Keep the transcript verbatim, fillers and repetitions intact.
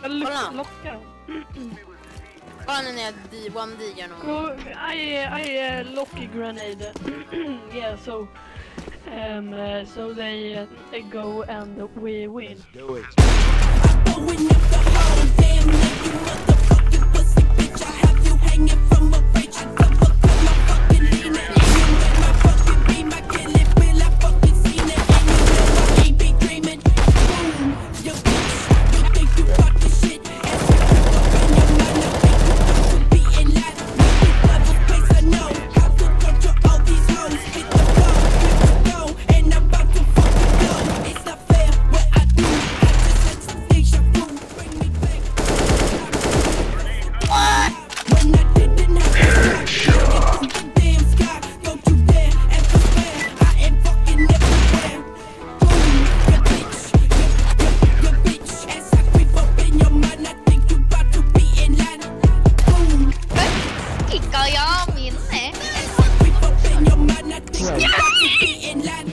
Kolla. Lockar. Kolla nu när jag one-digar någon. I, I uh, lock a grenade. Yeah, so... Um, uh, so they uh, go and we win. Do it. Going up the hole, damn like you motherfucking pussy bitch. I have you hanging from a bridge. I double cut my fucking lean it. You with my fucking beam, I kill it. Will I fucking seen it? And you know I ain't be dreaming. Boom, you bitch. You think you got this shit? And you up in your mind, I think you got to be in line. With the devil's place, I know how to control all these hoes. Hit the floor, hit the go, and I'm about to fucking go. It's not fair what I do. I just let some deja vu bring me back. What? When I didn't have to stop, get through the damn sky. Don't you dare ever swear I am fucking everywhere. Boom, you bitch, you, you, you bitch. As I creep up in your mind, I think you about to be in line. Boom. Kickar jag min? As I creep up in your mind, I think you about to be in line.